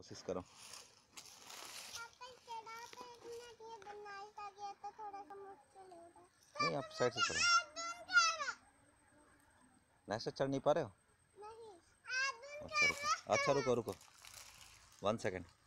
कोशिश करो। नहीं आप साइड से चलो। नहीं से चढ़ नहीं पा रहे हो? अच्छा रुको, अच्छा रुको रुको 1 सेकेंड।